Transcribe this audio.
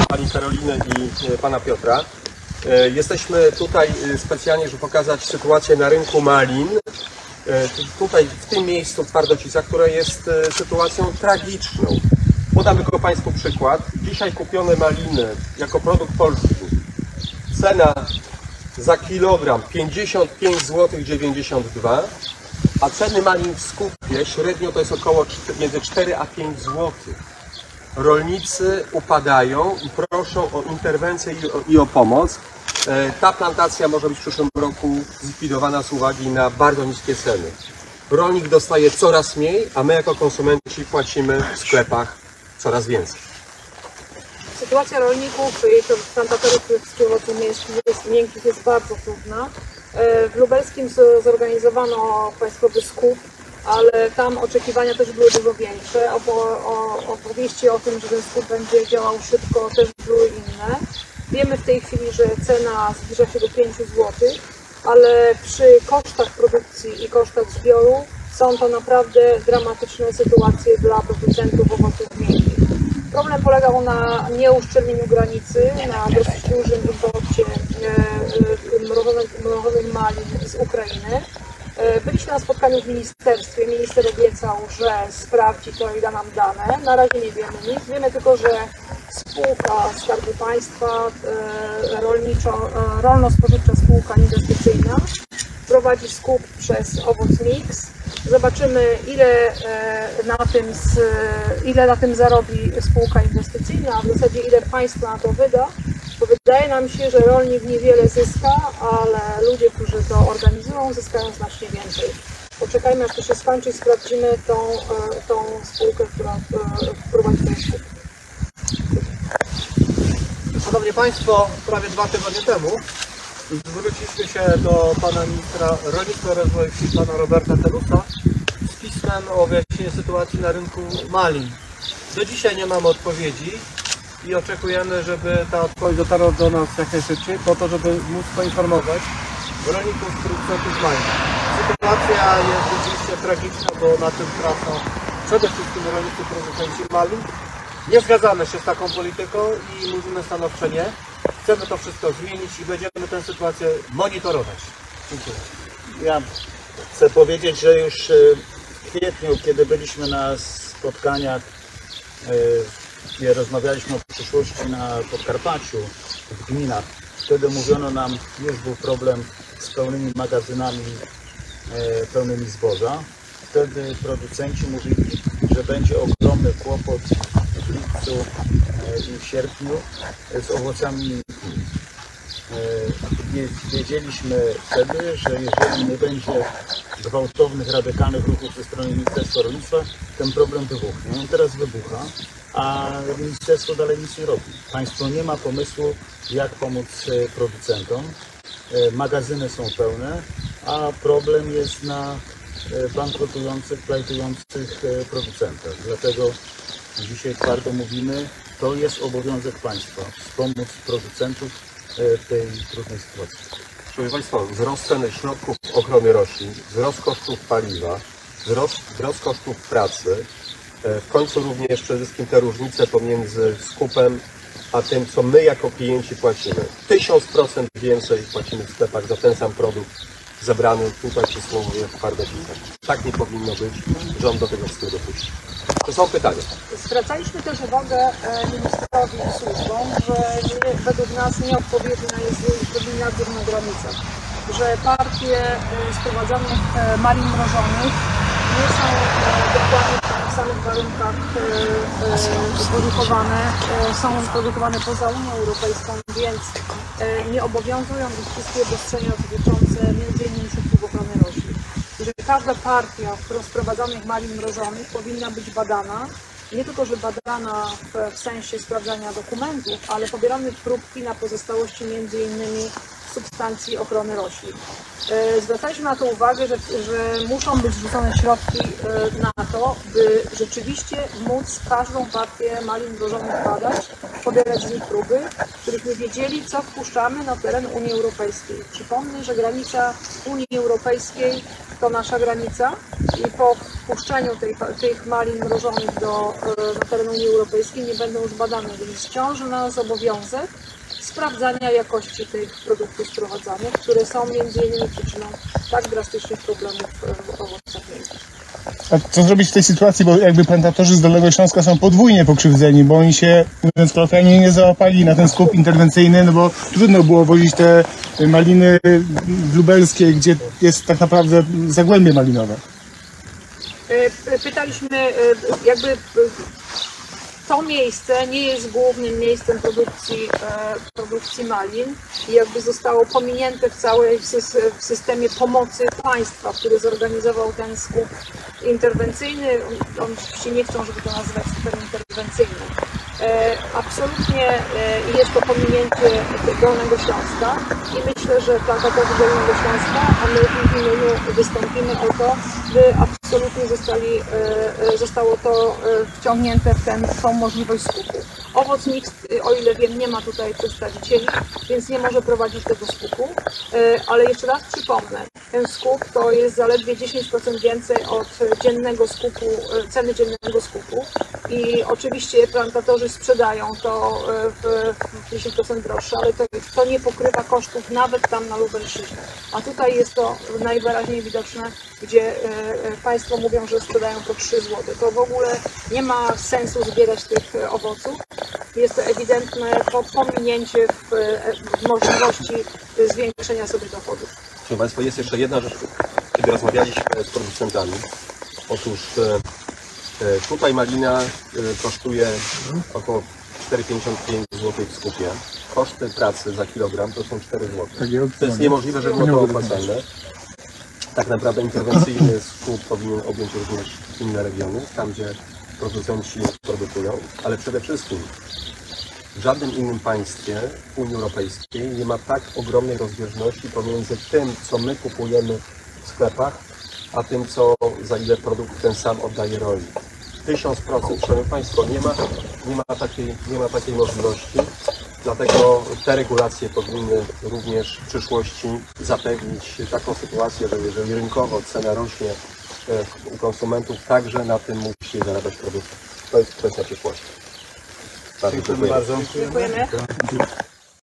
pani Karoliny i pana Piotra. Jesteśmy tutaj specjalnie, żeby pokazać sytuację na rynku malin. Tutaj w tym miejscu w Twardocicach, która jest sytuacją tragiczną. Podam tylko Państwu przykład. Dzisiaj kupione maliny jako produkt polski. Cena za kilogram 55,92 zł, a ceny malin w skupie średnio to jest około między 4 a 5 zł. Rolnicy upadają i proszą o interwencję i o pomoc. Ta plantacja może być w przyszłym roku zlikwidowana z uwagi na bardzo niskie ceny. Rolnik dostaje coraz mniej, a my jako konsumenci płacimy w sklepach coraz więcej. Sytuacja rolników i plantatorów owoców miękkich jest bardzo trudna. W Lubelskim zorganizowano państwowy skup, ale tam oczekiwania też były dużo większe. Opowieści o tym, że ten skup będzie działał szybko, też były inne. Wiemy w tej chwili, że cena zbliża się do 5 zł, ale przy kosztach produkcji i kosztach zbioru są to naprawdę dramatyczne sytuacje dla producentów owoców miękkich. Problem polegał na nieuszczelnieniu granicy, na dosyć dużym imporcie mrożonych malin z Ukrainy. Byliśmy na spotkaniu w ministerstwie. Minister obiecał, że sprawdzi to i da nam dane. Na razie nie wiemy nic. Wiemy tylko, że spółka Skarbu Państwa, rolno-spożywcza spółka inwestycyjna prowadzi skup przez Owoc Mix. Zobaczymy, ile na tym zarobi spółka inwestycyjna, a w zasadzie ile państwo na to wyda, bo wydaje nam się, że rolnik niewiele zyska, ale ludzie, którzy to organizują, zyskają znacznie więcej. Poczekajmy, aż to się skończy i sprawdzimy tą spółkę, która prowadzi ten skup. Szanowni Państwo, prawie 2 tygodnie temu zwróciliśmy się do pana ministra rolnictwa i rozwoju wsi, pana Roberta Telusa, z pismem o wyjaśnienie sytuacji na rynku malin. Do dzisiaj nie mamy odpowiedzi i oczekujemy, żeby ta odpowiedź dotarła do nas jak najszybciej, po to, żeby móc poinformować rolników, producentów malin. Sytuacja jest rzeczywiście tragiczna, bo na tym tracą przede wszystkim rolnicy, producenci malin. Nie zgadzamy się z taką polityką i mówimy stanowczo nie. Chcemy to wszystko zmienić i będziemy tę sytuację monitorować. Dziękuję. Ja chcę powiedzieć, że już w kwietniu, kiedy byliśmy na spotkaniach, gdzie rozmawialiśmy o przyszłości na Podkarpaciu, w gminach, wtedy mówiono nam, już był problem z pełnymi magazynami, pełnymi zboża. Wtedy producenci mówili, że będzie ogromny kłopot w lipcu i w sierpniu z owocami miękkimi. Wiedzieliśmy wtedy, że jeżeli nie będzie gwałtownych, radykalnych ruchów ze strony Ministerstwa Rolnictwa, ten problem wybuchnie. On teraz wybucha, a ministerstwo dalej nic nie robi. Państwo nie ma pomysłu, jak pomóc producentom. Magazyny są pełne, a problem jest na bankrutujących, plajtujących producentach. Dlatego dzisiaj twardo mówimy, to jest obowiązek państwa, wspomóc producentów w tej trudnej sytuacji. Proszę Państwa, wzrost ceny środków ochrony roślin, wzrost kosztów paliwa, wzrost kosztów pracy, w końcu również przede wszystkim te różnice pomiędzy skupem a tym, co my jako klienci płacimy. 1000% więcej płacimy w sklepach za ten sam produkt zebrany tutaj przysłowie w Twardocicach. Tak nie powinno być. Rząd do tego wszystkiego dopuści. To są pytania. Zwracaliśmy też uwagę ministrowi i służbom, że według nas nieodpowiednia jest zrobić nadzór na granicach, że partie sprowadzanych malin mrożonych nie są dokładnie w takich samych warunkach produkowane, są produkowane poza Unią Europejską, więc nie obowiązują ich wszystkie obostrzenia dotyczące m.in. środków ochrony roślin. Że każda partia sprowadzanych malin mrożonych powinna być badana, nie tylko, że badana w sensie sprawdzania dokumentów, ale pobierane próbki na pozostałości m.in. substancji ochrony roślin. Zwracaliśmy na to uwagę, że muszą być zrzucone środki na to, by rzeczywiście móc każdą partię malin mrożonych badać, pobierać z nich próby, żebyśmy wiedzieli, co wpuszczamy na teren Unii Europejskiej. Przypomnę, że granica Unii Europejskiej to nasza granica i po wpuszczeniu tych malin mrożonych na teren Unii Europejskiej nie będą już badane, więc ciąży na nas obowiązek sprawdzania jakości tych produktów sprowadzanych, które są między innymi przyczyną tak drastycznych problemów w owocach miękkich. A co zrobić w tej sytuacji, bo jakby plantatorzy z Dolnego Śląska są podwójnie pokrzywdzeni, bo oni się, mówiąc kolokwialnie, nie załapali na ten skup interwencyjny, no bo trudno było wozić te maliny lubelskie, gdzie jest tak naprawdę zagłębie malinowe. Pytaliśmy, jakby to miejsce nie jest głównym miejscem produkcji malin i jakby zostało pominięte w systemie pomocy państwa, który zorganizował ten skup interwencyjny. Oni oczywiście nie chcą, żeby to nazywać skupem interwencyjnym. Absolutnie jest to pominięcie Dolnego Śląska i myślę, że plantatorzy Dolnego Śląska, a my w ich imieniu wystąpimy o to, by absolutnie zostało to wciągnięte w tą możliwość skupu. Owoc mixt, o ile wiem, nie ma tutaj przedstawicieli, więc nie może prowadzić tego skupu, ale jeszcze raz przypomnę, ten skup to jest zaledwie 10% więcej od dziennego skupu, ceny dziennego skupu i oczywiście plantatorzy sprzedają to w 10% droższe, ale to nie pokrywa kosztów nawet tam na Lubelszczyźnie. A tutaj jest to najwyraźniej widoczne, gdzie Państwo mówią, że sprzedają po 3 zł. To w ogóle nie ma sensu zbierać tych owoców. Jest to ewidentne pominięcie w możliwości zwiększenia sobie dochodów. Proszę Państwa, jest jeszcze jedna rzecz, kiedy rozmawialiśmy z producentami. Otóż tutaj malina kosztuje około 4,55 zł w skupie. Koszty pracy za kilogram to są 4 zł. To jest niemożliwe, żeby było to opłacalne. Tak naprawdę interwencyjny skup powinien objąć również inne regiony, tam gdzie producenci produkują, ale przede wszystkim w żadnym innym państwie Unii Europejskiej nie ma tak ogromnej rozbieżności pomiędzy tym, co my kupujemy w sklepach, a tym, za ile produkt ten sam oddaje rolnik. 1000%, szanowni Państwo, nie ma takiej możliwości, dlatego te regulacje powinny również w przyszłości zapewnić taką sytuację, że jeżeli rynkowo cena rośnie u konsumentów, także na tym musi zarabiać producent. To jest kwestia przyszłości. Bardzo dziękuję. Dziękujemy.